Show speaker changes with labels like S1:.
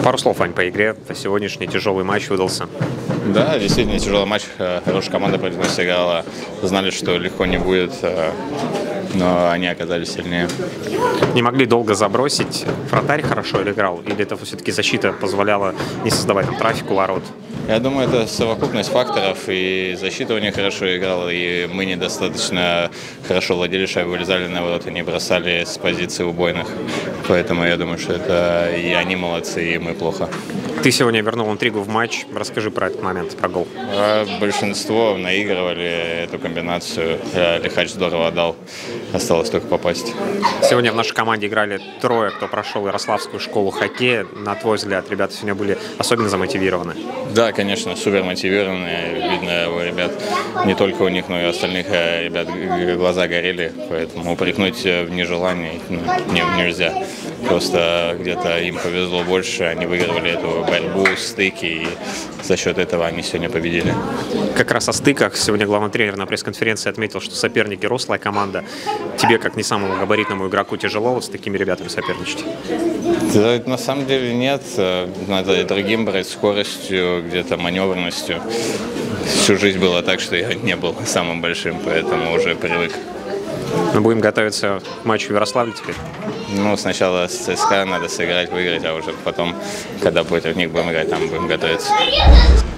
S1: Пару слов, Ань, по игре. Сегодняшний тяжелый матч выдался.
S2: Да, действительно тяжелый матч. Хорошая команда против нас играла. Знали, что легко не будет, но они оказались сильнее.
S1: Не могли долго забросить. Вратарь хорошо играл? Или это все-таки защита позволяла не создавать там трафик у ворот?
S2: Я думаю, это совокупность факторов. И защита у них хорошо играла, и мы недостаточно хорошо владели шайбой, вылезали на ворота, не бросали с позиции убойных. Поэтому я думаю, что это и они молодцы, и мы плохо.
S1: Ты сегодня вернул интригу в матч. Расскажи про этот момент, про гол.
S2: Большинство наигрывали эту комбинацию. Лихач здорово отдал. Осталось только попасть.
S1: Сегодня в нашей команде играли трое, кто прошел Ярославскую школу хоккея. На твой взгляд, ребята сегодня были особенно замотивированы?
S2: Да, конечно, супер мотивированные. Видно, у ребят, не только у них, но и у остальных ребят глаза горели. Поэтому упрекнуть в нежелании нельзя. Просто где-то им повезло больше. Они выигрывали эту борьбу, стыки. И за счет этого они сегодня победили.
S1: Как раз о стыках. Сегодня главный тренер на пресс-конференции отметил, что соперники рослая команда. Тебе, как не самому габаритному игроку, тяжело вот с такими ребятами соперничать?
S2: Да, на самом деле нет. Надо и другим брать скоростью, где-то маневренностью. Всю жизнь было так, что я не был самым большим, поэтому уже привык.
S1: Мы будем готовиться к матчу в Ярославле теперь?
S2: Ну, сначала с ЦСКА надо сыграть, выиграть, а уже потом, когда против них будем играть, там будем готовиться.